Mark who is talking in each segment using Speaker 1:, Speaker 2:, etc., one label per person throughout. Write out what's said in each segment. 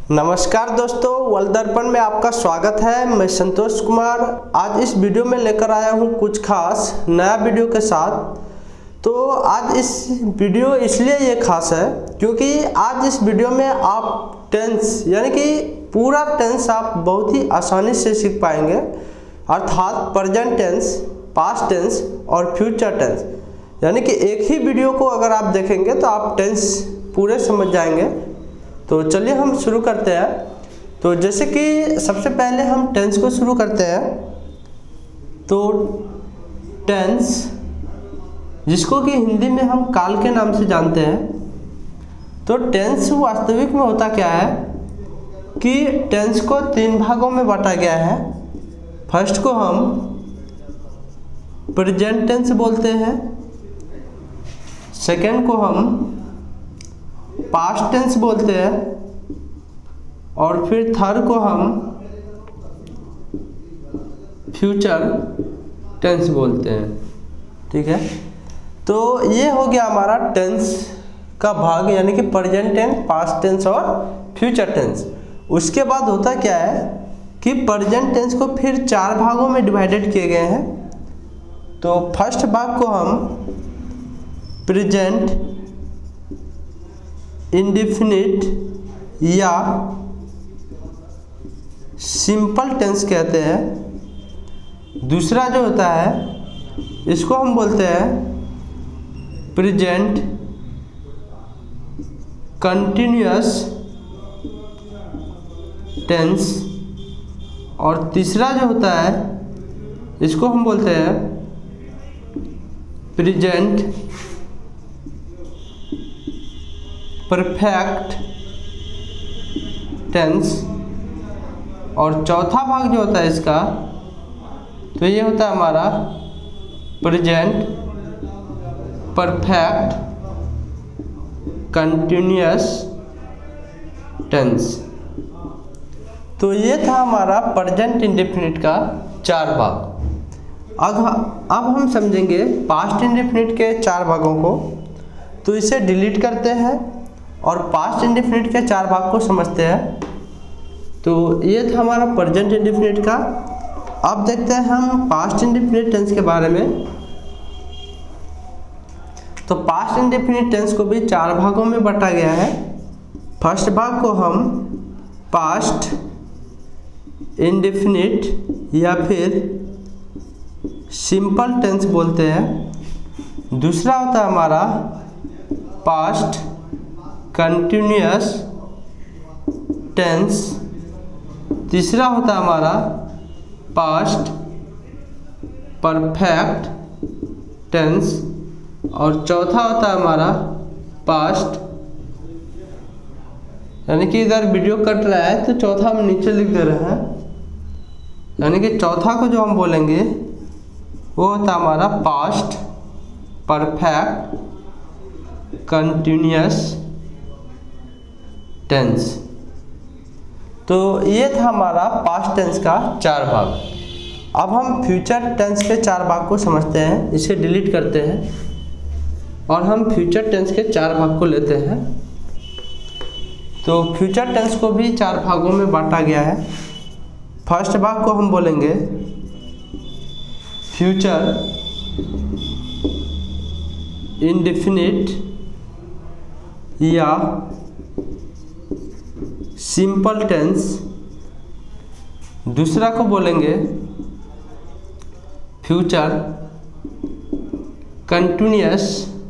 Speaker 1: नमस्कार दोस्तों, वल दर्पण में आपका स्वागत है। मैं संतोष कुमार आज इस वीडियो में लेकर आया हूं कुछ खास नया वीडियो के साथ। तो आज इस वीडियो इसलिए ये खास है क्योंकि आज इस वीडियो में आप टेंस यानी कि पूरा टेंस आप बहुत ही आसानी से सीख पाएंगे, अर्थात प्रेजेंट टेंस, पास्ट टेंस और फ्यूचर टेंस। यानी कि एक ही वीडियो को अगर आप देखेंगे तो आप टेंस पूरे समझ जाएंगे। तो चलिए हम शुरू करते हैं। तो जैसे कि सबसे पहले हम टेंस को शुरू करते हैं। तो टेंस, जिसको कि हिंदी में हम काल के नाम से जानते हैं। तो टेंस वास्तविक में होता क्या है कि टेंस को 3 भागों में बांटा गया है। फर्स्ट को हम प्रेजेंट टेंस बोलते हैं, सेकेंड को हम पास्ट टेंस बोलते हैं और फिर थर्ड को हम फ्यूचर टेंस बोलते हैं। ठीक है, तो ये हो गया हमारा टेंस का भाग, यानी कि प्रेजेंट टेंस, पास्ट टेंस और फ्यूचर टेंस। उसके बाद होता क्या है कि प्रेजेंट टेंस को फिर 4 भागों में डिवाइडेड किए गए हैं। तो फर्स्ट भाग को हम प्रेजेंट इंडेफिनिट या सिंपल टेंस कहते हैं। दूसरा जो होता है इसको हम बोलते हैं प्रेजेंट कंटिन्यूअस टेंस और तीसरा जो होता है इसको हम बोलते हैं प्रेजेंट परफेक्ट टेंस और चौथा भाग जो होता है इसका, तो ये होता है हमारा प्रेजेंट परफेक्ट कंटिन्यूअस टेंस। तो ये था हमारा प्रेजेंट इंडेफिनिट का 4 भाग। अब हम समझेंगे पास्ट इंडेफिनिट के 4 भागों को। तो इसे डिलीट करते हैं और पास्ट इंडेफिनिट के 4 भाग को समझते हैं। तो ये था हमारा प्रेजेंट इंडेफिनिट का। अब देखते हैं हम पास्ट इंडेफिनिट टेंस के बारे में। तो पास्ट इंडेफिनिट टेंस को भी 4 भागों में बांटा गया है। फर्स्ट भाग को हम पास्ट इंडेफिनिट या फिर सिंपल टेंस बोलते हैं। दूसरा होता है हमारा पास्ट कंटिन्यूअस टेंस। तीसरा होता है हमारा पास्ट परफेक्ट टेंस और चौथा होता है हमारा पास्ट, यानी कि इधर वीडियो कट रहा है तो चौथा हम नीचे लिख दे रहे हैं। यानी कि चौथा को जो हम बोलेंगे वो होता है हमारा पास्ट परफेक्ट कंटिन्यूअस टेंस। तो ये था हमारा पास्ट टेंस का 4 भाग। अब हम फ्यूचर टेंस के 4 भाग को समझते हैं। इसे डिलीट करते हैं और हम फ्यूचर टेंस के 4 भाग को लेते हैं। तो फ्यूचर टेंस को भी 4 भागों में बांटा गया है। फर्स्ट भाग को हम बोलेंगे फ्यूचर इंडेफिनिट या सिंपल टेंस। दूसरा को बोलेंगे फ्यूचर कंटिन्यूअस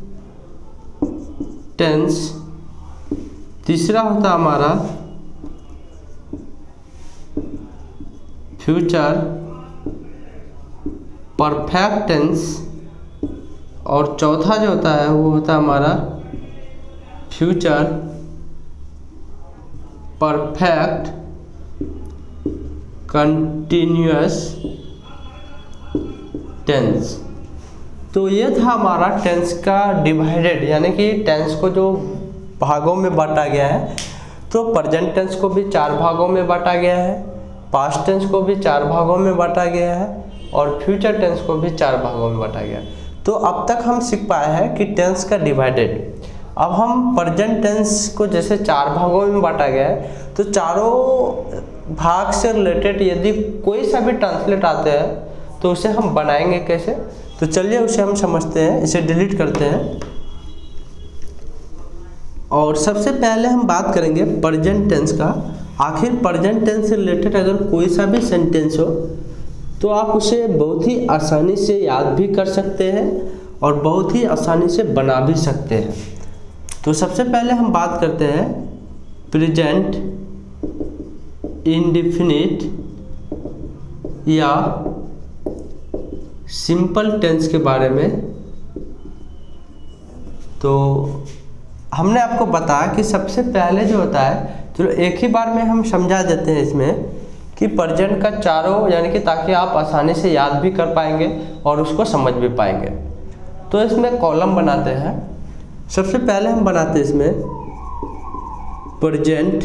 Speaker 1: टेंस। तीसरा होता हमारा फ्यूचर परफेक्ट टेंस और चौथा जो होता है वो होता है हमारा फ्यूचर परफेक्ट कंटिन्यूअस टेंस। तो ये था हमारा टेंस का डिवाइडेड, यानी कि टेंस को जो भागों में बांटा गया है। तो प्रेजेंट टेंस को भी 4 भागों में बांटा गया है, पास्ट टेंस को भी 4 भागों में बांटा गया है और फ्यूचर टेंस को भी 4 भागों में बांटा गया है। तो अब तक हम सीख पाए हैं कि टेंस का डिवाइडेड। अब हम प्रेजेंट टेंस को जैसे 4 भागों में बांटा गया है, तो चारों भाग से रिलेटेड यदि कोई सा भी ट्रांसलेट आते हैं तो उसे हम बनाएंगे कैसे, तो चलिए उसे हम समझते हैं। इसे डिलीट करते हैं और सबसे पहले हम बात करेंगे प्रेजेंट टेंस का। आखिर प्रेजेंट टेंस से रिलेटेड अगर कोई सा भी सेंटेंस हो तो आप उसे बहुत ही आसानी से याद भी कर सकते हैं और बहुत ही आसानी से बना भी सकते हैं। तो सबसे पहले हम बात करते हैं प्रेजेंट इंडेफिनिट या सिंपल टेंस के बारे में। तो हमने आपको बताया कि सबसे पहले जो होता है, चलो एक ही बार में हम समझा देते हैं इसमें कि प्रेजेंट का चारों, यानी कि ताकि आप आसानी से याद भी कर पाएंगे और उसको समझ भी पाएंगे। तो इसमें कॉलम बनाते हैं। सबसे पहले हम बनाते हैं इसमें प्रेजेंट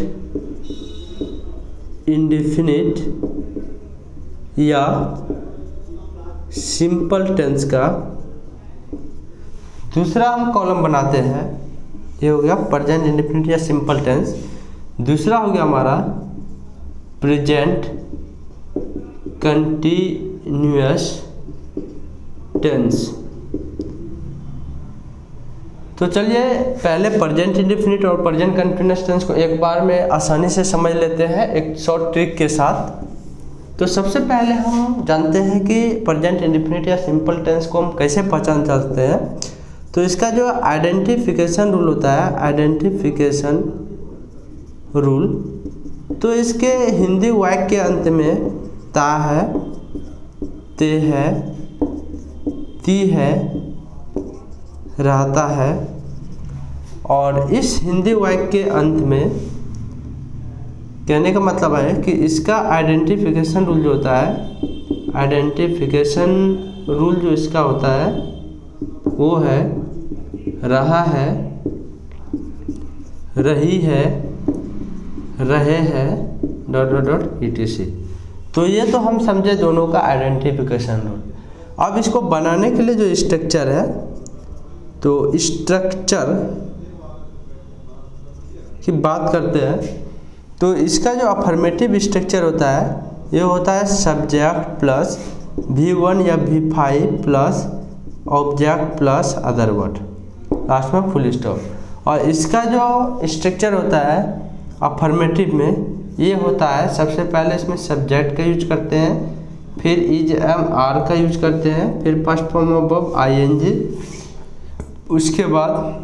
Speaker 1: इंडेफिनिट या सिंपल टेंस का। दूसरा हम कॉलम बनाते हैं, ये हो गया प्रेजेंट इंडेफिनिट या सिंपल टेंस। दूसरा हो गया हमारा प्रेजेंट कंटिन्यूअस टेंस। तो चलिए पहले प्रेजेंट इंडेफिनिट और प्रेजेंट कंटिन्यूअस टेंस को एक बार में आसानी से समझ लेते हैं एक शॉर्ट ट्रिक के साथ। तो सबसे पहले हम जानते हैं कि प्रेजेंट इंडेफिनिट या सिंपल टेंस को हम कैसे पहचान सकते हैं। तो इसका जो आइडेंटिफिकेशन रूल होता है, आइडेंटिफिकेशन रूल, तो इसके हिंदी वाक्य के अंत में ता है, ते है, ती है, रहता है। और इस हिंदी वाक्य के अंत में कहने का मतलब है कि इसका आइडेंटिफिकेशन रूल जो होता है, आइडेंटिफिकेशन रूल जो इसका होता है वो है रहा है, रही है, रहे हैं, डॉट डॉट डॉट etc। तो ये तो हम समझे दोनों का आइडेंटिफिकेशन रूल। अब इसको बनाने के लिए जो स्ट्रक्चर है, तो स्ट्रक्चर की बात करते हैं। तो इसका जो अफर्मेटिव स्ट्रक्चर होता है, ये होता है सब्जेक्ट प्लस V1 या V5 plus object plus other word, last में फुल स्टॉप। और इसका जो स्ट्रक्चर होता है अफर्मेटिव में, ये होता है सबसे पहले इसमें सब्जेक्ट का यूज करते हैं, फिर इज एम आर का यूज करते हैं, फिर फर्स्ट फॉर्म ऑफ ING, उसके बाद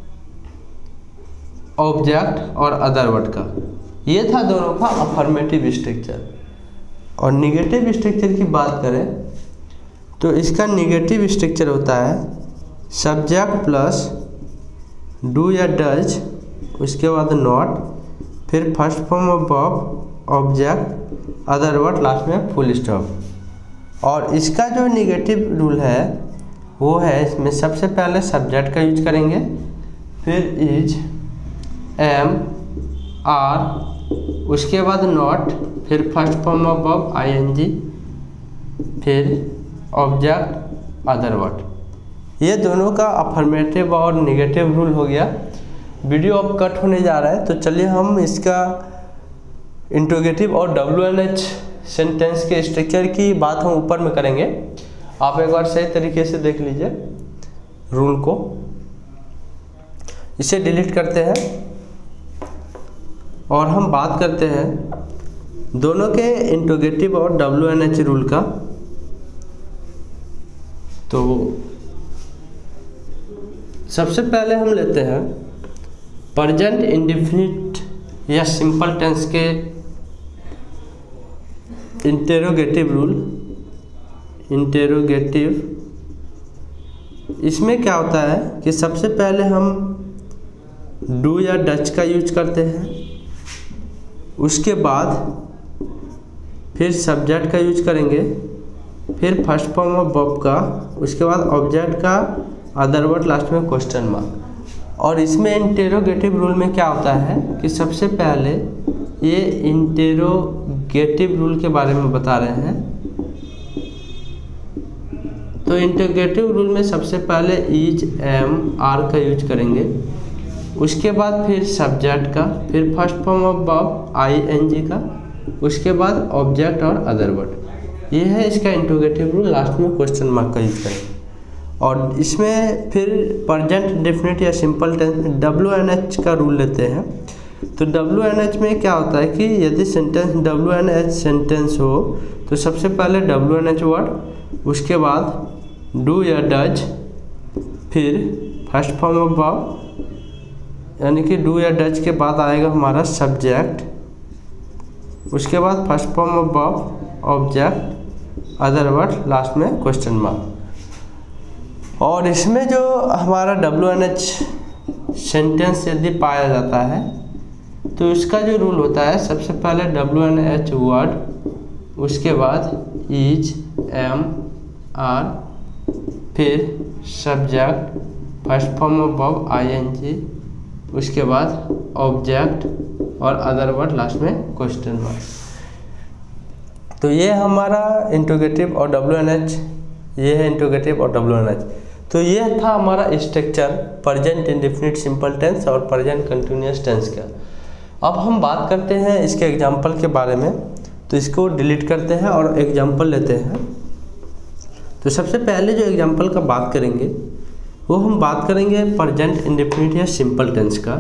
Speaker 1: ऑब्जेक्ट और अदर वर्ड का। ये था दोनों का अफर्मेटिव स्ट्रक्चर। और निगेटिव स्ट्रक्चर की बात करें तो इसका निगेटिव स्ट्रक्चर होता है सब्जेक्ट प्लस डू या डज, उसके बाद नॉट, फिर first form of object, other word, last में फुल स्टॉप। और इसका जो निगेटिव रूल है वो है, इसमें सबसे पहले सब्जेक्ट का यूज करेंगे, फिर इज एम आर, उसके बाद नॉट, फिर फर्स्ट फॉर्म ऑफ ING, फिर ऑब्जेक्ट, अदर वर्ड। ये दोनों का अफर्मेटिव और निगेटिव रूल हो गया। वीडियो अब कट होने जा रहा है, तो चलिए हम इसका इंट्रोगेटिव और WNH सेंटेंस के स्ट्रक्चर की बात हम ऊपर में करेंगे। आप एक बार सही तरीके से देख लीजिए रूल को। इसे डिलीट करते हैं और हम बात करते हैं दोनों के इंट्रोगेटिव और WNH रूल का। तो सबसे पहले हम लेते हैं प्रेजेंट इंडेफिनिट या सिंपल टेंस के इंटेरोगेटिव रूल। इंटेरोगेटिव, इसमें क्या होता है कि सबसे पहले हम डू या डच का यूज करते हैं, उसके बाद फिर सब्जेक्ट का यूज करेंगे, फिर फर्स्ट फॉर्म ऑफ वर्ब का, उसके बाद ऑब्जेक्ट का, अदर वर्ड, लास्ट में क्वेश्चन मार्क। और इसमें इंटेरोगेटिव रूल में क्या होता है कि सबसे पहले ये इंटेरोगेटिव रूल के बारे में बता रहे हैं। तो इंटेरोगेटिव रूल में सबसे पहले इज एम आर का यूज करेंगे, उसके बाद फिर सब्जेक्ट का, फिर first form of verb I N G का, उसके बाद ऑब्जेक्ट और अदर वर्ड। ये है इसका इंट्रोगेटिव रूल। लास्ट में क्वेश्चन मार्क का यूज करें। और इसमें फिर प्रेजेंट इंडेफिनिट या सिंपल टेंस में WNH का रूल लेते हैं। तो WNH में क्या होता है कि यदि सेंटेंस WNH सेंटेंस हो तो सबसे पहले WNH वर्ड, उसके बाद डू या डज, फिर फर्स्ट फॉर्म ऑफ वर्ब यानी कि डू या डज के बाद आएगा हमारा सब्जेक्ट, उसके बाद first form of verb object other word, last में क्वेश्चन मार्क। और इसमें जो हमारा WNH सेंटेंस यदि पाया जाता है तो इसका जो रूल होता है, सबसे पहले WNH वर्ड, उसके बाद इज, एम, आर, फिर subject, first form of verb I N G, उसके बाद ऑब्जेक्ट और अदर वर्ड, लास्ट में क्वेश्चन मार्क। तो ये हमारा इंट्रोगेटिव और WNH, ये है इंट्रोगेटिव और WNH। तो ये था हमारा structure present indefinite simple tense और प्रेजेंट कंटिन्यूअस टेंस का। अब हम बात करते हैं इसके एग्जाम्पल के बारे में। तो इसको डिलीट करते हैं और एग्जाम्पल लेते हैं। तो सबसे पहले जो एग्जाम्पल का बात करेंगे वो हम बात करेंगे प्रेजेंट इंडेफिनिट या सिंपल टेंस का।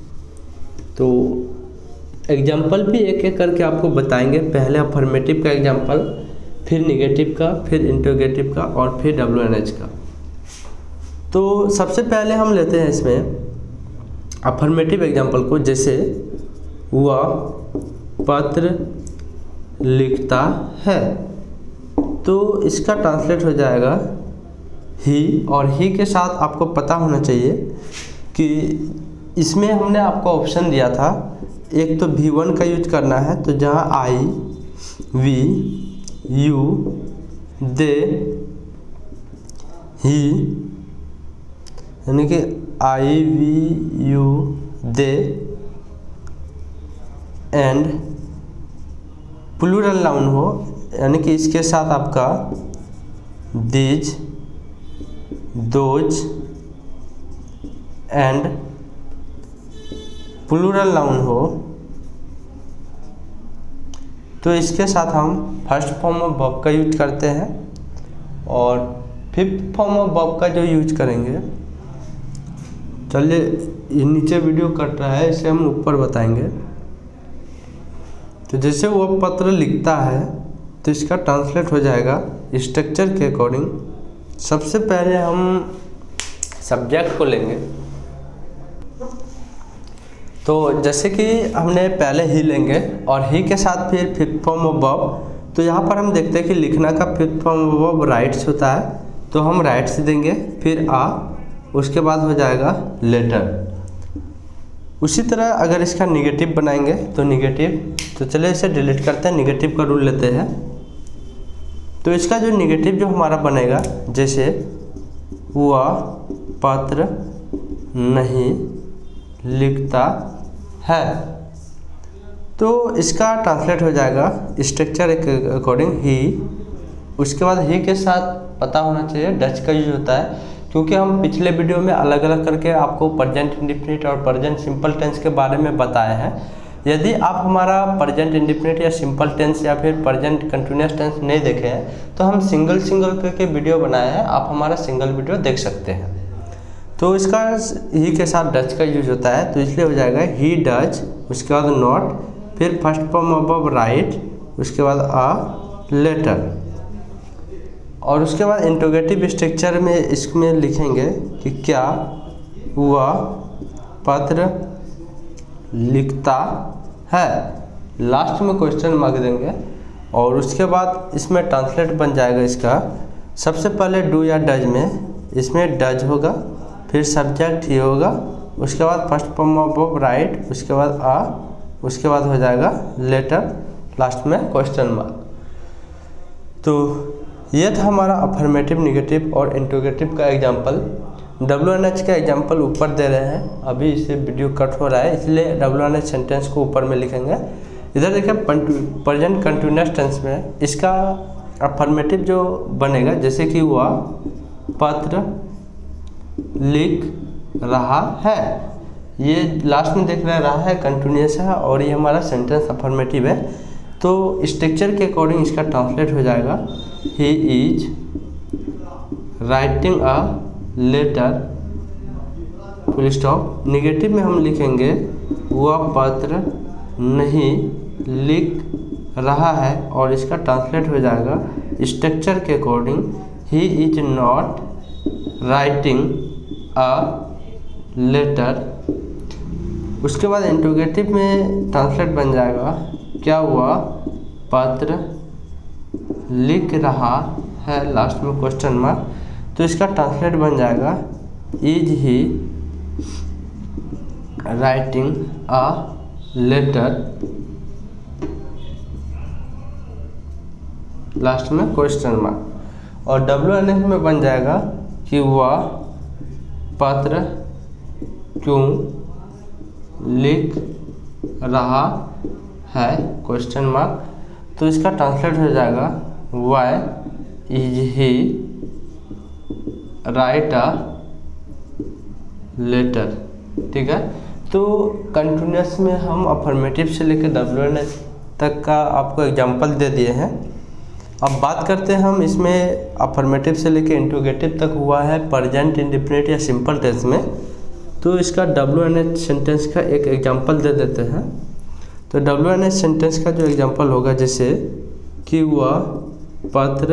Speaker 1: तो एग्जाम्पल भी एक एक करके आपको बताएंगे। पहले अफर्मेटिव का एग्जाम्पल, फिर निगेटिव का, फिर इंट्रोगेटिव का और फिर WNH का। तो सबसे पहले हम लेते हैं इसमें अफर्मेटिव एग्जाम्पल को। जैसे वह पत्र लिखता है, तो इसका ट्रांसलेट हो जाएगा ही। और ही के साथ आपको पता होना चाहिए कि इसमें हमने आपको ऑप्शन दिया था, एक तो V1 का यूज करना है, तो जहाँ आई, वी, यू, दे, ही, यानी कि I, we, you, they and plural noun हो, यानी कि इसके साथ आपका these, those and plural noun हो, तो इसके साथ हम फर्स्ट फॉर्म ऑफ वर्ब का यूज करते हैं। और फिफ्थ फॉर्म ऑफ वर्ब का जो यूज करेंगे, चलिए ये नीचे वीडियो कट रहा है, इसे हम ऊपर बताएंगे। तो जैसे वो पत्र लिखता है तो इसका ट्रांसलेट हो जाएगा स्ट्रक्चर के अकॉर्डिंग। सबसे पहले हम सब्जेक्ट को लेंगे। तो जैसे कि हमने पहले ही लेंगे और ही के साथ फिर फिफ्थ फॉर्म ऑफ वर्ब। तो यहाँ पर हम देखते हैं कि लिखना का fifth form of verb writes होता है, तो हम राइट्स देंगे, फिर उसके बाद हो जाएगा लेटर। उसी तरह अगर इसका निगेटिव बनाएंगे तो निगेटिव, तो चलिए इसे डिलीट करते हैं, निगेटिव का रूल लेते हैं। तो इसका जो निगेटिव जो हमारा बनेगा, जैसे वह पत्र नहीं लिखता है, तो इसका ट्रांसलेट हो जाएगा स्ट्रक्चर के अकॉर्डिंग ही। उसके बाद ही के साथ पता होना चाहिए डच का यूज होता है, क्योंकि हम पिछले वीडियो में अलग अलग करके आपको प्रेजेंट इंडेफिनिट और प्रेजेंट सिंपल टेंस के बारे में बताए हैं। यदि आप हमारा प्रेजेंट इंडेफिनिट या सिंपल टेंस या फिर प्रेजेंट कंटिन्यूअस टेंस नहीं देखे हैं तो हम सिंगल करके वीडियो बनाए हैं, आप हमारा सिंगल वीडियो देख सकते हैं। तो इसका ही के साथ डच का यूज होता है, तो इसलिए हो जाएगा ही डज, उसके बाद नॉट, फिर फर्स्ट फॉर्म ऑफ राइट, उसके बाद अ लेटर। और उसके बाद इंट्रोगेटिव स्ट्रक्चर में इसमें लिखेंगे कि क्या वह पत्र लिखता है, लास्ट में क्वेश्चन मार्क देंगे। और उसके बाद इसमें ट्रांसलेट बन जाएगा इसका। सबसे पहले डू या डज में इसमें डज होगा, फिर सब्जेक्ट ही होगा, उसके बाद फर्स्ट फॉर्म ऑफ राइट, उसके बाद उसके बाद हो जाएगा लेटर, लास्ट में क्वेश्चन मार्क। तो ये था हमारा अफर्मेटिव, निगेटिव और इंट्रोगेटिव का एग्जाम्पल। WNH का एग्जाम्पल ऊपर दे रहे हैं, अभी इसे वीडियो कट हो रहा है इसलिए WNH सेंटेंस को ऊपर में लिखेंगे। इधर देखिए प्रेजेंट कंटिन्यूअस टेंस में इसका अफर्मेटिव जो बनेगा, जैसे कि वह पत्र लिख रहा है, ये लास्ट में देख रहा है कंटिन्यूस है और ये हमारा सेंटेंस अफर्मेटिव है। तो स्ट्रक्चर के अकॉर्डिंग इसका ट्रांसलेट हो जाएगा he is writing a letter full stop. Negative में हम लिखेंगे वह पत्र नहीं लिख रहा है और इसका ट्रांसलेट हो जाएगा स्ट्रक्चर के according he is not writing a letter. उसके बाद इंट्रोगेटिव में ट्रांसलेट बन जाएगा क्या हुआ पत्र लिख रहा है, लास्ट में क्वेश्चन मार्क। तो इसका ट्रांसलेट बन जाएगा is he writing a letter, last में क्वेश्चन मार्क। और WNS में बन जाएगा कि वह पत्र क्यों लिख रहा है क्वेश्चन मार्क। तो इसका ट्रांसलेट हो जाएगा why is he write a letter. ठीक है, तो कंटिन्यूस में हम अफर्मेटिव से लेकर WNS तक का आपको एग्जांपल दे दिए हैं। अब बात करते हैं हम इसमें अफर्मेटिव से लेकर इंट्रोगेटिव तक हुआ है प्रेजेंट इंडेफिनिट या सिंपल टेंस में। तो इसका WNS सेंटेंस का एक एग्जांपल दे देते हैं। तो WNS सेंटेंस का जो एग्जांपल होगा जैसे कि वह पत्र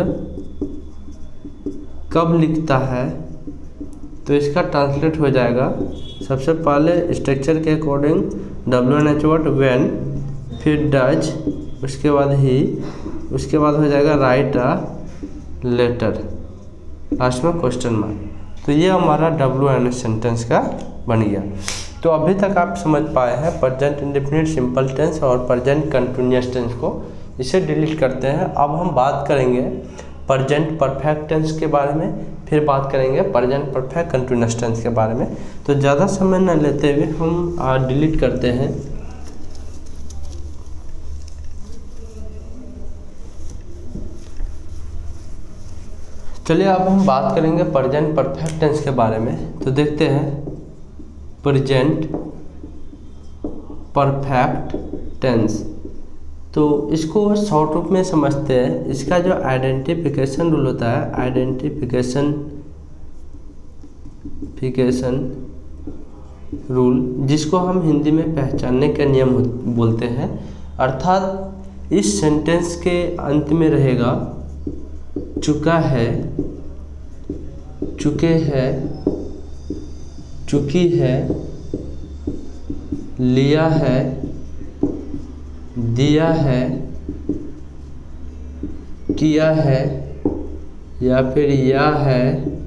Speaker 1: कब लिखता है, तो इसका ट्रांसलेट हो जाएगा सबसे पहले स्ट्रक्चर के अकॉर्डिंग WNS वर्ड व्हेन, फिर डज, उसके बाद ही, उसके बाद हो जाएगा राइट अ लेटर, लास्ट में क्वेश्चन मार्क। तो ये हमारा WNS सेंटेंस का बन गया। तो अभी तक आप समझ पाए हैं प्रेजेंट इंडेफिनिट सिंपल टेंस और प्रेजेंट कंटिन्यूअस टेंस को। इसे डिलीट करते हैं। अब हम बात करेंगे प्रेजेंट परफेक्ट टेंस के बारे में, फिर बात करेंगे प्रेजेंट परफेक्ट कंटिन्यूअस टेंस के बारे में। तो ज़्यादा समय न लेते हुए हम डिलीट करते हैं। चलिए अब हम बात करेंगे प्रेजेंट परफेक्ट टेंस के बारे में। तो देखते हैं प्रेजेंट परफेक्ट टेंस। तो इसको शॉर्ट रूप में समझते हैं। इसका जो आइडेंटिफिकेशन रूल होता है, आइडेंटिफिकेशन रूल, जिसको हम हिंदी में पहचानने का नियम बोलते हैं। अर्थात इस सेंटेंस के अंत में रहेगा चुका है, चुके हैं, चुकी है, लिया है, दिया है, किया है, या फिर या है,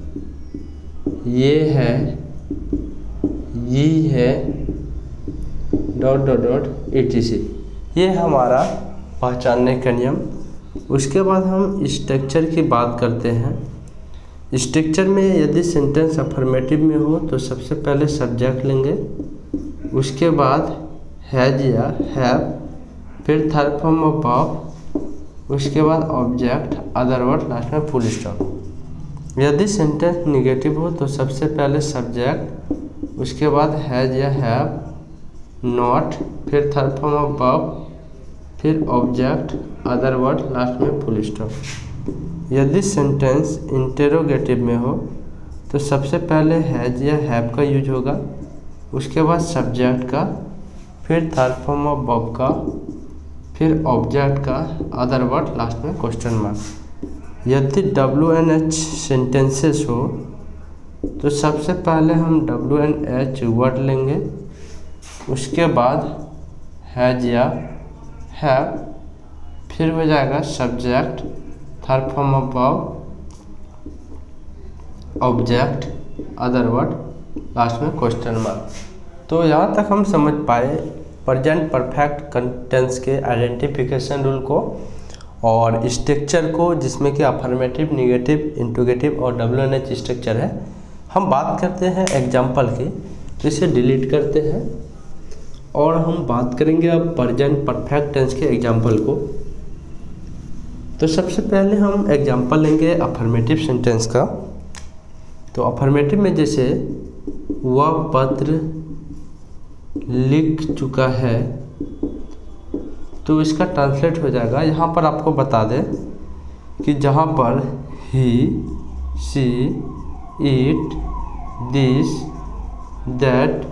Speaker 1: ये है, ये है, डॉट डॉट डॉट etc। ये हमारा पहचानने का नियम। उसके बाद हम स्ट्रक्चर की बात करते हैं। स्ट्रक्चर में यदि सेंटेंस अफर्मेटिव में हो तो सबसे पहले सब्जेक्ट लेंगे, उसके बाद हैज या हैव, फिर थर्ड फॉर्म ऑफ वर्ब, उसके बाद ऑब्जेक्ट, अदर वर्ड, लास्ट में फुल स्टॉप। यदि सेंटेंस निगेटिव हो तो सबसे पहले सब्जेक्ट, उसके बाद हैज या हैव, नॉट, फिर थर्ड फॉर्म ऑफ वर्ब, फिर ऑब्जेक्ट, अदर वर्ड, लास्ट में फुल स्टॉप। यदि सेंटेंस इंटेरोगेटिव में हो तो सबसे पहले हैज या हैव का यूज होगा, उसके बाद सब्जेक्ट का, फिर थर्ड फॉर्म ऑफ वर्ब का, फिर ऑब्जेक्ट का, अदर वर्ड, लास्ट में क्वेश्चन मार्क। यदि WNH सेंटेंसेस हो तो सबसे पहले हम WNH वर्ड लेंगे, उसके बाद हैज या हैव, फिर हो जाएगा subject, third form of verb, object, other word, last में क्वेश्चन मार्क। तो यहाँ तक हम समझ पाए प्रेजेंट परफेक्ट टेंस के आइडेंटिफिकेशन रूल को और स्ट्रक्चर को, जिसमें कि अफर्मेटिव, निगेटिव, इंट्रोगेटिव और WNH स्ट्रक्चर है। हम बात करते हैं एग्जाम्पल की, तो इसे डिलीट करते हैं और हम बात करेंगे अब प्रेजेंट परफेक्ट टेंस के एग्जाम्पल को। तो सबसे पहले हम एग्जाम्पल लेंगे अफर्मेटिव सेंटेंस का। तो अफर्मेटिव में जैसे वह पत्र लिख चुका है, तो इसका ट्रांसलेट हो जाएगा। यहाँ पर आपको बता दें कि जहाँ पर he, she, it, this, that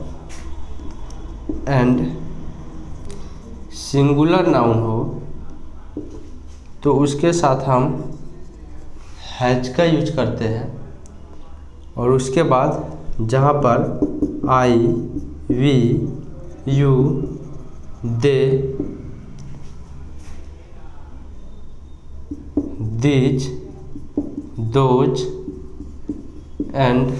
Speaker 1: and singular noun हो, तो उसके साथ हम हैज का यूज करते हैं। और उसके बाद जहाँ पर I, we, you, they, these, those and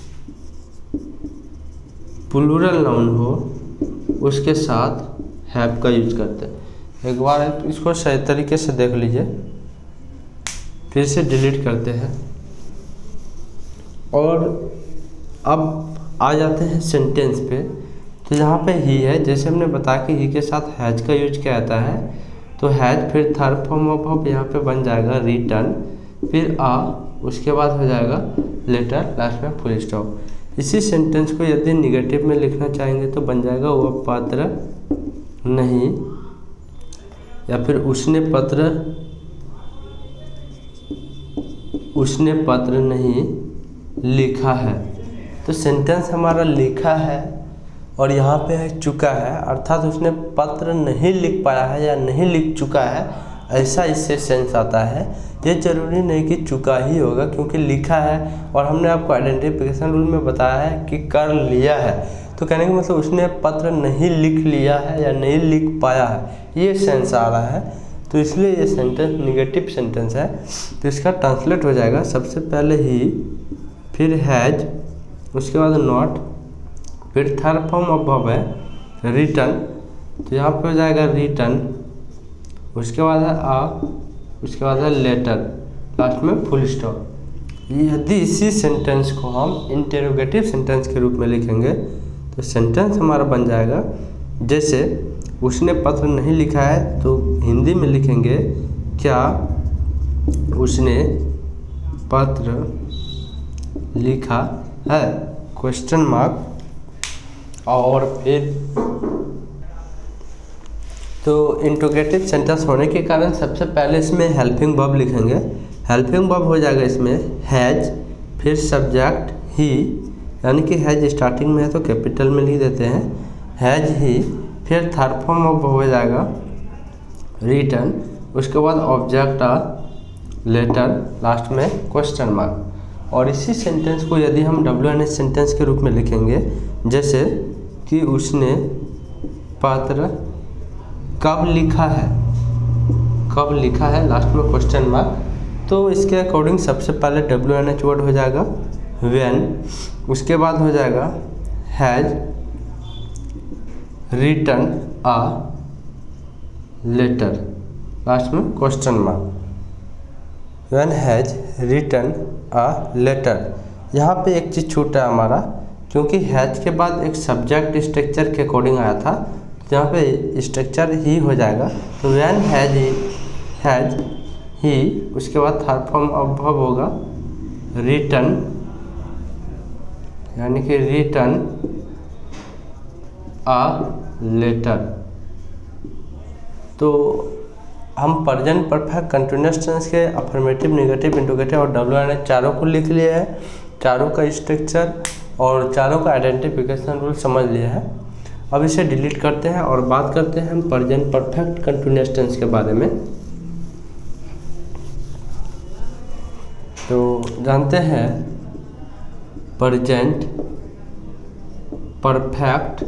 Speaker 1: plural noun हो, उसके साथ हैव का यूज करते हैं। एक बार इसको सही तरीके से देख लीजिए, फिर से डिलीट करते हैं। और अब आ जाते हैं सेंटेंस पे। तो यहाँ पे ही है, जैसे हमने बताया कि ही के साथ हैज का यूज किया जाता है, तो हैज फिर थर्ड फॉर्म ऑफ वर्ब यहाँ पे बन जाएगा रिटर्न, फिर उसके बाद हो जाएगा लेटर, लास्ट में फुल स्टॉप। इसी सेंटेंस को यदि निगेटिव में लिखना चाहेंगे तो बन जाएगा वह पत्र नहीं, या फिर उसने पत्र नहीं लिखा है। तो सेंटेंस हमारा लिखा है और यहाँ पे है चुका है, अर्थात उसने पत्र नहीं लिख पाया है या नहीं लिख चुका है, ऐसा इससे सेंस आता है। ये जरूरी नहीं कि चुका ही होगा, क्योंकि लिखा है और हमने आपको आइडेंटिफिकेशन रूल में बताया है कि कर लिया है। तो कहने का मतलब उसने पत्र नहीं लिख लिया है या नहीं लिख पाया है, ये सेंस आ रहा है। तो इसलिए ये सेंटेंस निगेटिव सेंटेंस है। तो इसका ट्रांसलेट हो जाएगा सबसे पहले ही, फिर हैज, उसके बाद नॉट, फिर थर्ड फॉर्म ऑफ वर्ब है रिटर्न, तो यहाँ पे हो जाएगा रिटर्न, उसके बाद है उसके बाद है लेटर, लास्ट में फुल स्टॉप। यदि इसी सेंटेंस को हम इंटेरोगेटिव सेंटेंस के रूप में लिखेंगे तो सेंटेंस हमारा बन जाएगा, जैसे उसने पत्र नहीं लिखा है तो हिंदी में लिखेंगे क्या उसने पत्र लिखा है, क्वेश्चन मार्क। और फिर तो इंट्रोगेटिव सेंटेंस होने के कारण सबसे पहले इसमें हेल्पिंग वर्ब लिखेंगे। हेल्पिंग वर्ब हो जाएगा इसमें हैज, फिर सब्जेक्ट ही, यानी कि हैज स्टार्टिंग में है तो कैपिटल में लिख देते हैं हैज ही, फिर थर्ड फॉर्म ऑफ हो जाएगा रिटर्न, उसके बाद ऑब्जेक्ट लेटर, लास्ट में क्वेश्चन मार्क। और इसी सेंटेंस को यदि हम WNS सेंटेंस के रूप में लिखेंगे, जैसे कि उसने पत्र कब लिखा है, लास्ट में क्वेश्चन मार्क। तो इसके अकॉर्डिंग सबसे पहले WNH वर्ड हो जाएगा व्हेन, उसके बाद हो जाएगा has written a letter, last में question mark. When has written a letter. यहाँ पे एक चीज़ छूटा है हमारा, क्योंकि हैज के बाद एक सब्जेक्ट स्ट्रक्चर के अकॉर्डिंग आया था, जहाँ पे स्ट्रक्चर ही हो जाएगा। तो व्हेन हैज ही, उसके बाद थर्ड फॉर्म ऑफ वर्ब होगा रिटर्न, यानी कि रिटर्न अ लेटर। तो हम प्रेजेंट परफेक्ट कंटिन्यूअस टेंस के अफर्मेटिव, नेगेटिव, इंट्रोगेटिव और WNH चारों को लिख लिए हैं, चारों का स्ट्रक्चर और चारों का आइडेंटिफिकेशन रूल समझ लिया है। अब इसे डिलीट करते हैं और बात करते हैं हम प्रेजेंट परफेक्ट कंटिन्यूअस टेंस के बारे में। तो जानते हैं प्रेजेंट परफेक्ट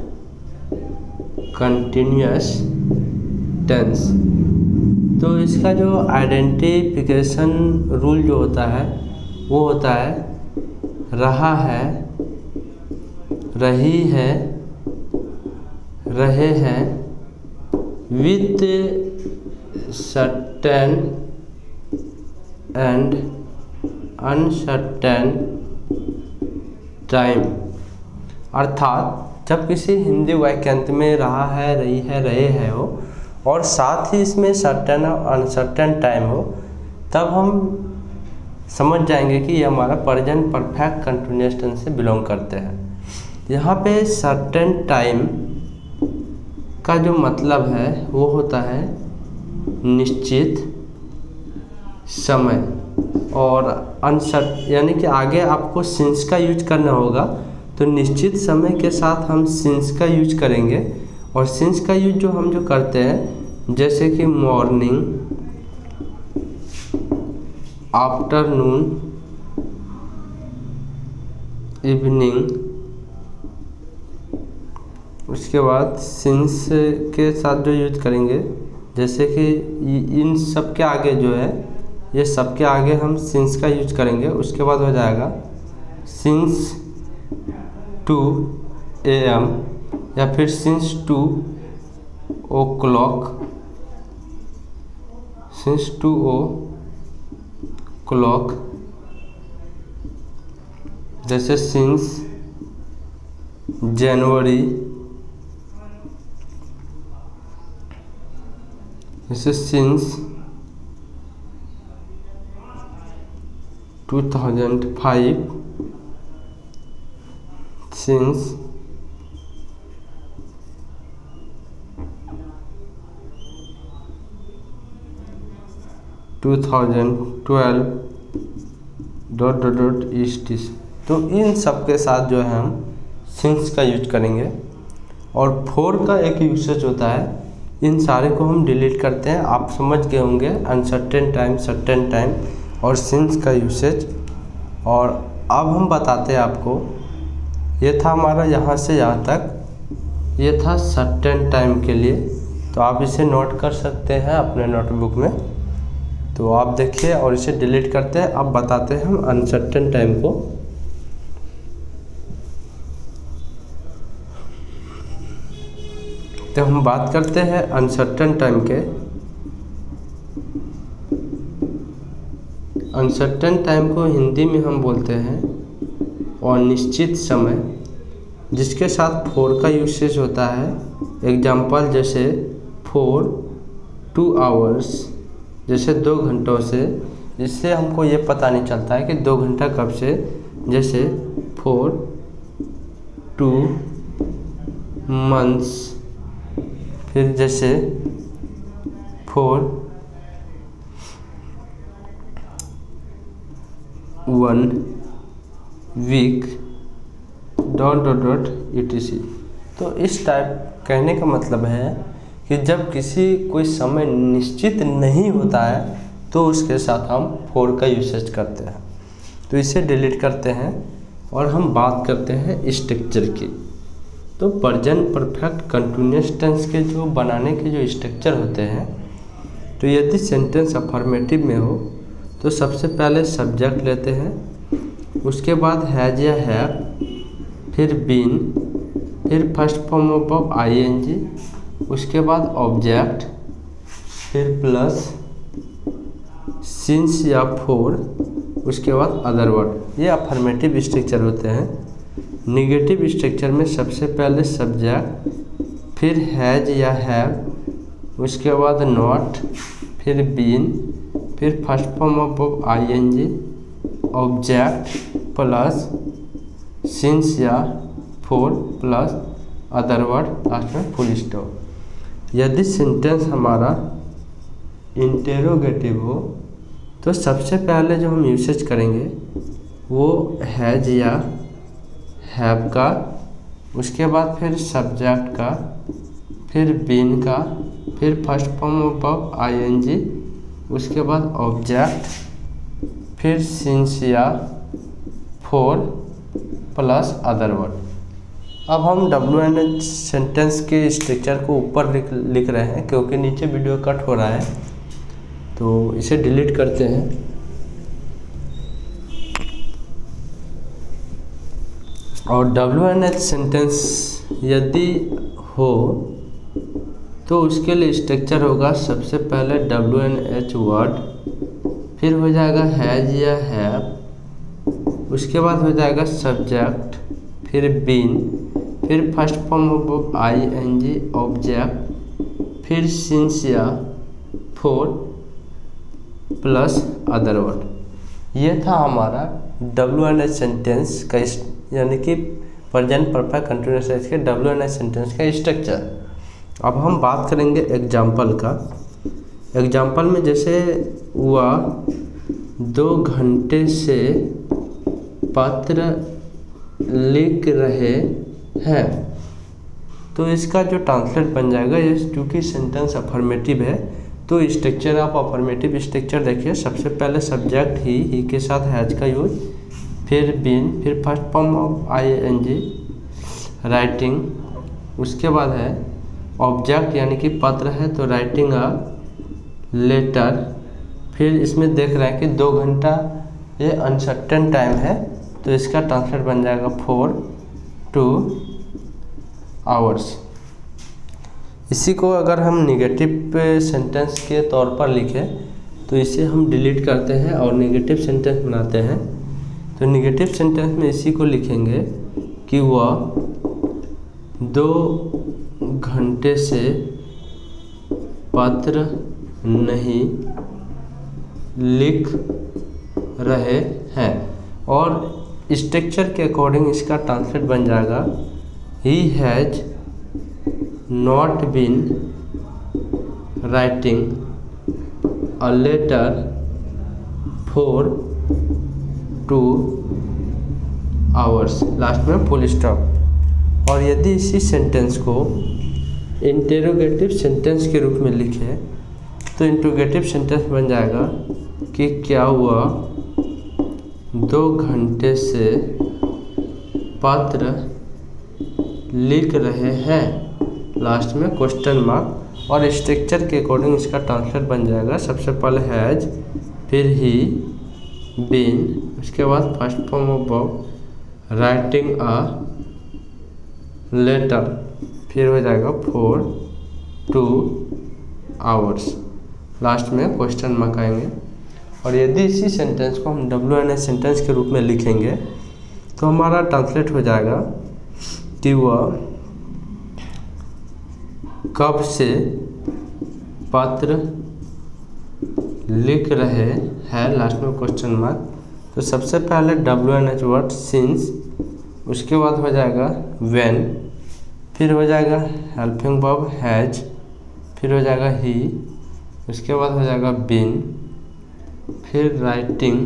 Speaker 1: कंटिन्यूअस टेंस, तो इसका जो आइडेंटिफिकेशन रूल जो होता है वो होता है रहा है, रही है, रहे हैं, with certain and uncertain time. अर्थात जब किसी हिंदी वाक्यांश में रहा है, रही है, रहे हैं हो और साथ ही इसमें सर्टेन और अनसर्टेन टाइम हो, तब हम समझ जाएंगे कि ये हमारा प्रेजेंट परफेक्ट कंटिन्यूअस टेंस से बिलोंग करते हैं। यहाँ पे सर्टेन टाइम का जो मतलब है वो होता है निश्चित समय, और अनसर्ट यानी कि आगे आपको सिंस का यूज करना होगा, तो निश्चित समय के साथ हम सिंस का यूज करेंगे। और सिंस का यूज जो करते हैं जैसे कि मॉर्निंग, आफ्टरनून, इवनिंग, उसके बाद सिंस के साथ जो यूज करेंगे जैसे कि इन सब के आगे जो है, ये सब के आगे हम सिंस का यूज करेंगे। उसके बाद हो जाएगा सिंस 2 AM या फिर सिंस 2 o'clock, सिंस 2 o'clock, जैसे सिंस जनवरी, जैसे सिंस 2005, सिंस 2012 ... तो इन सब के साथ जो है हम सिंस का यूज करेंगे। और फोर का एक यूसेज होता है, इन सारे को हम डिलीट करते हैं। आप समझ गए होंगे अनसर्टेन टाइम, सर्टेन टाइम और सिंस का यूसेज। और अब हम बताते हैं आपको, ये था हमारा यहाँ से यहाँ तक, ये था सर्टेन टाइम के लिए, तो आप इसे नोट कर सकते हैं अपने नोटबुक में। तो आप देखिए और इसे डिलीट करते हैं। अब बताते हैं हम अनसर्टेन टाइम को। तो हम बात करते हैं अनसर्टेन टाइम के। अनसर्टेन टाइम को हिंदी में हम बोलते हैं अनिश्चित समय, जिसके साथ फोर का यूसेज होता है। एग्जाम्पल जैसे 2 hours, जैसे 2 घंटों से। इससे हमको ये पता नहीं चलता है कि 2 घंटा कब से, जैसे 2 months, फिर जैसे 1 week ... etc। तो इस टाइप कहने का मतलब है कि जब कोई समय निश्चित नहीं होता है तो उसके साथ हम फोर का यूसेज करते हैं। तो इसे डिलीट करते हैं और हम बात करते हैं स्ट्रक्चर की। तो प्रेजेंट परफेक्ट कंटिन्यूअस टेंस के जो बनाने के जो स्ट्रक्चर होते हैं, तो यदि सेंटेंस अफर्मेटिव में हो तो सबसे पहले सब्जेक्ट लेते हैं, उसके बाद हैज या हैव, फिर बीन, फिर फर्स्ट फॉर्म ऑफ ing, उसके बाद ऑब्जेक्ट, फिर प्लस सिंस या फोर, उसके बाद अदर वर्ड। ये अफर्मेटिव स्ट्रक्चर होते हैं। निगेटिव स्ट्रक्चर में सबसे पहले सब्जेक्ट, फिर हैज या हैव, उसके बाद नॉट, फिर बीन, फिर first form of ing, object plus since या for plus other word, last में फुल स्टॉप। यदि सेंटेंस हमारा इंटेरोगेटिव हो तो सबसे पहले जो हम यूसेज करेंगे वो हैज या हैव का, उसके बाद फिर सब्जेक्ट का, फिर बीन का, फिर फर्स्ट फॉर्म ऑफ ing, उसके बाद ऑब्जेक्ट, फिर सिंस या फोर प्लस अदर वर्ड। अब हम WNH सेंटेंस के स्ट्रक्चर को ऊपर लिख रहे हैं क्योंकि नीचे वीडियो कट हो रहा है, तो इसे डिलीट करते हैं। और WNH सेंटेंस यदि हो तो उसके लिए स्ट्रक्चर होगा सबसे पहले WNH वर्ड, फिर हो जाएगा हैज या हैव, उसके बाद हो जाएगा सब्जेक्ट, फिर बीन, फिर first form of ing, object, फिर सिंस या फोर प्लस अदर वर्ड। ये था हमारा WNH सेंटेंस का यानी कि प्रेजेंट परफेक्ट कंटिन्यूअस टेंस के WNH सेंटेंस का स्ट्रक्चर। अब हम बात करेंगे एग्जाम्पल का। एग्जाम्पल में जैसे हुआ 2 घंटे से पत्र लिख रहे हैं, तो इसका जो ट्रांसलेट बन जाएगा, ये क्योंकि सेंटेंस अफर्मेटिव है तो स्ट्रक्चर आप अफर्मेटिव स्ट्रक्चर देखिए। सबसे पहले सब्जेक्ट ही के साथ हैज का यूज, फिर बीन, फिर first form of ING writing, उसके बाद है ऑब्जेक्ट यानी कि पत्र है तो राइटिंग अ लेटर। फिर इसमें देख रहे हैं कि 2 घंटा ये अनसर्टेन टाइम है तो इसका ट्रांसलेट बन जाएगा 4 to hours। इसी को अगर हम नेगेटिव सेंटेंस के तौर पर लिखें तो इसे हम डिलीट करते हैं और नेगेटिव सेंटेंस बनाते हैं। तो नेगेटिव सेंटेंस में इसी को लिखेंगे कि वह 2 घंटे से पत्र नहीं लिख रहे हैं, और स्ट्रक्चर के अकॉर्डिंग इसका ट्रांसलेट बन जाएगा he has not been writing a letter for 2 hours, last में फुल स्टॉप। और यदि इसी सेंटेंस को इंटेरोगेटिव सेंटेंस के रूप में लिखें तो इंटेरोगेटिव सेंटेंस बन जाएगा कि क्या हुआ 2 घंटे से पत्र लिख रहे हैं, लास्ट में क्वेश्चन मार्क। और स्ट्रक्चर के अकॉर्डिंग इसका ट्रांसलेट बन जाएगा, सबसे पहले हैज, फिर ही, बीन, उसके बाद first form of verb, writing a letter, फिर हो जाएगा 4 to hours, लास्ट में क्वेश्चन मार्क आएंगे। और यदि इसी सेंटेंस को हम WNS सेंटेंस के रूप में लिखेंगे तो हमारा ट्रांसलेट हो जाएगा कि वह कब से पत्र लिख रहे हैं, लास्ट में क्वेश्चन मार्क। तो सबसे पहले WNH वर्ड सिंस, उसके बाद हो जाएगा व्हेन, फिर हो जाएगा हेल्पिंग वर्ब हैज, फिर हो जाएगा ही, उसके बाद हो जाएगा बीन, फिर राइटिंग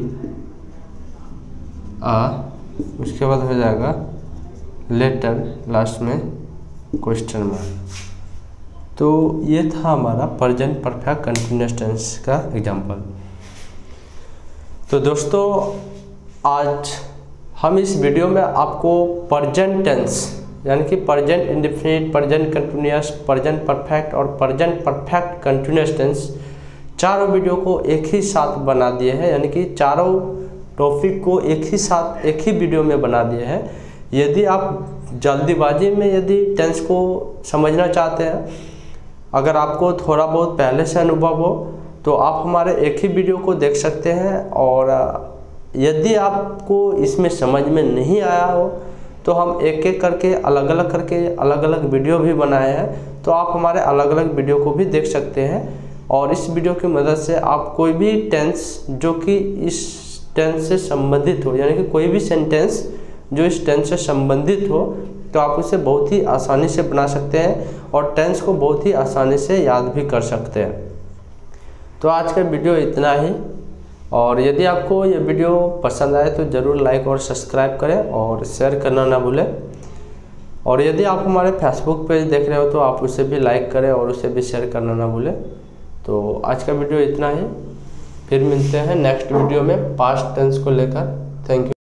Speaker 1: उसके बाद हो जाएगा लेटर, लास्ट में क्वेश्चन मार्क। तो ये था हमारा प्रेजेंट परफेक्ट कंटिन्यूअस टेंस का एग्जांपल। तो दोस्तों आज हम इस वीडियो में आपको प्रेजेंट टेंस यानी कि present indefinite, present continuous, present perfect और प्रेजेंट परफेक्ट कंटिन्यूअस टेंस चारों वीडियो को एक ही साथ बना दिए हैं, यानी कि चारों टॉपिक को एक ही साथ एक ही वीडियो में बना दिए हैं। यदि आप जल्दीबाजी में यदि टेंस को समझना चाहते हैं, अगर आपको थोड़ा बहुत पहले से अनुभव हो तो आप हमारे एक ही वीडियो को देख सकते हैं। और यदि आपको इसमें समझ में नहीं आया हो तो हम एक एक करके अलग अलग वीडियो भी बनाए हैं, तो आप हमारे अलग अलग वीडियो को भी देख सकते हैं। और इस वीडियो की मदद से आप कोई भी टेंस जो कि इस टेंस से संबंधित हो, यानी कि कोई भी सेंटेंस जो इस टेंस से संबंधित हो, तो आप उसे बहुत ही आसानी से बना सकते हैं और टेंस को बहुत ही आसानी से याद भी कर सकते हैं। तो आज का वीडियो इतना ही, और यदि आपको ये वीडियो पसंद आए तो ज़रूर लाइक और सब्सक्राइब करें और शेयर करना ना भूलें। और यदि आप हमारे फेसबुक पेज देख रहे हो तो आप उसे भी लाइक करें और उसे भी शेयर करना ना भूलें। तो आज का वीडियो इतना ही, फिर मिलते हैं नेक्स्ट वीडियो में पास्ट टेंस को लेकर। Thank you.